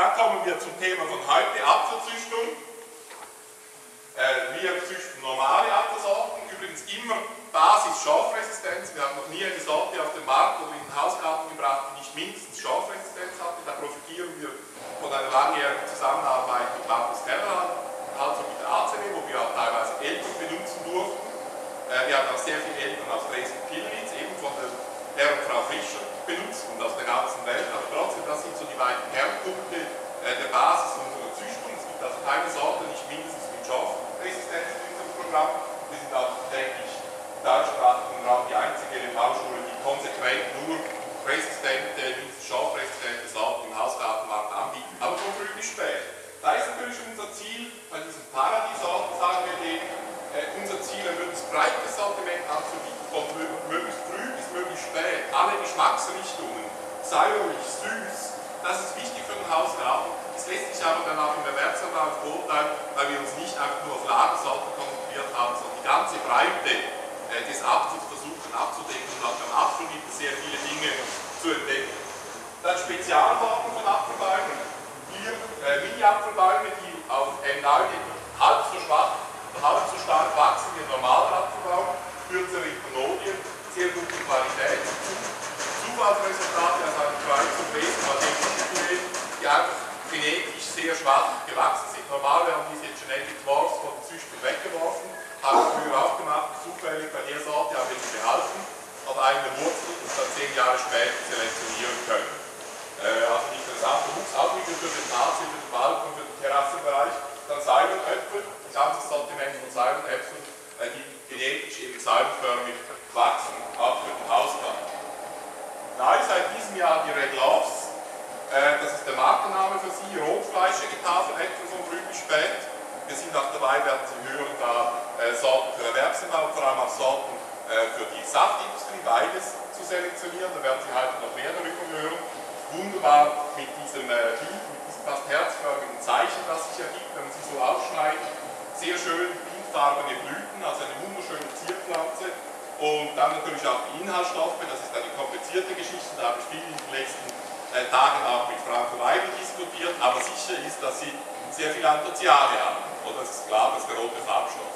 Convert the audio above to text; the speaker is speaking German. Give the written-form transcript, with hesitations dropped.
Dann kommen wir zum Thema von heute, Apfelzüchtung. Wir züchten normale Apfelsorten, übrigens immer Basis Schorfresistenz. Wir haben noch nie eine Sorte auf den Markt oder in den Hausgarten gebracht, die nicht mindestens Schorfresistenz hatte. Da profitieren wir von einer langjährigen Zusammenarbeit mit Markus Gerhard, also mit der ACW, wo wir auch teilweise Eltern benutzen durften. Wir haben auch sehr viele Eltern aus Dresden-Pillnitz, eben von der Herr und Frau Fischer benutzt und aus der ganzen Welt, aber trotzdem, das sind so die beiden Kernpunkte der Basis unserer Züchtung. Es gibt also keine Sorte, nicht mindestens mit Schorfresistenz in unserem Programm. Wir sind auch, denke ich, im deutschsprachigen Raum die einzige LMV-Schule, die konsequent nur resistente, mindestens schorfresistente Sorten im Hausgartenmarkt anbieten, aber von früh bis spät. Da ist natürlich unser Ziel, bei diesen Paradiesorten sagen wir denen, unser Ziel, ein möglichst breites Sortiment anzubieten, von möglichst früh bis möglichst spät, alle Geschmacksrichtungen, säuerlich, süß, das ist wichtig für den Hausgarten. Es lässt sich aber dann auch im Erwerbsanbau beurteilen, weil wir uns nicht einfach nur auf Lagersorten konzentriert haben, sondern die ganze Breite des Apfels versuchen abzudecken. Und auch beim Apfel gibt es sehr viele Dinge zu entdecken. Dann Spezialsorten von Apfelbäumen. Hier Mini-Apfelbäume, die auf M9 halb so schwach, halb so stark wachsen wie ein normaler Apfelbaum, kürzere Konolien, sehr gute Qualität. Zufallsresultate aus einem Kreuz und Wesen, die einfach genetisch sehr schwach gewachsen sind. Normal werden diese Genetic Dwarfs von den Züchtern weggeworfen, haben wir früher auch gemacht, zufällig bei der Sorte haben wir sie behalten, auf einer Wurzel und dann 10 Jahre später selektionieren können. Also ein interessanter Wuchs, auch wieder für den Nazi, für den Balkon, für den Terrassenbereich. Dann Säulenäpfel, ein ganzes Sortiment von Säulenäpfeln, die genetisch eben säulenförmig wachsen, auch für den Hausgarten. Neu seit diesem Jahr die Red Loves, das ist der Markenname für sie, rotfleischige Tafeläpfel von früh bis spät. Wir sind auch dabei, werden Sie hören, da Sorten für Erwerbsanbau und vor allem auch Sorten für die Saftindustrie, beides zu selektionieren. Da werden Sie heute noch mehr darüber hören. Wunderbar mit diesem Bild, mit diesem fast herzförmigen Zeichen, das sich ergibt, wenn man sie so aufschneidet. Sehr schön pinkfarbene Blüten, also eine wunderschöne Zierpflanze. Und dann natürlich auch die Inhaltsstoffe, das ist eine komplizierte Geschichte, da habe ich viel in den letzten Tagen auch mit Franco Weibel diskutiert, aber sicher ist, dass sie sehr viele Anthocyane haben. Oder es ist klar, dass der rote Farbstoff.